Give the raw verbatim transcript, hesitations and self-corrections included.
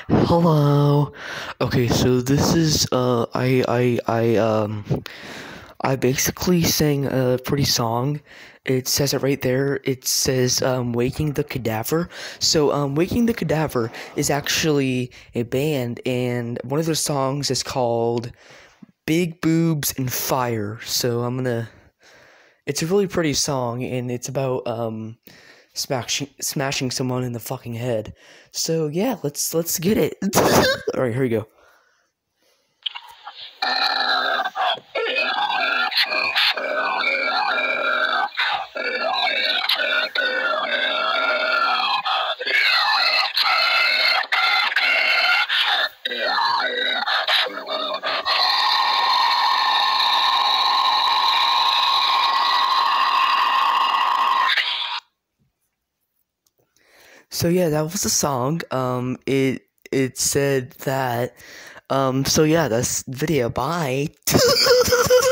Hello. Okay, so this is uh I I I um I basically sang a pretty song. It says it right there. It says um Waking the Cadaver. So um Waking the Cadaver is actually a band, and one of their songs is called Big Boobs and Fire. So I'm gonna it's a really pretty song, and it's about um smashing smashing someone in the fucking head. So yeah, let's let's get it. All right, here we go. So yeah, that was the song. Um, it it said that. Um, so yeah, that's the video. Bye.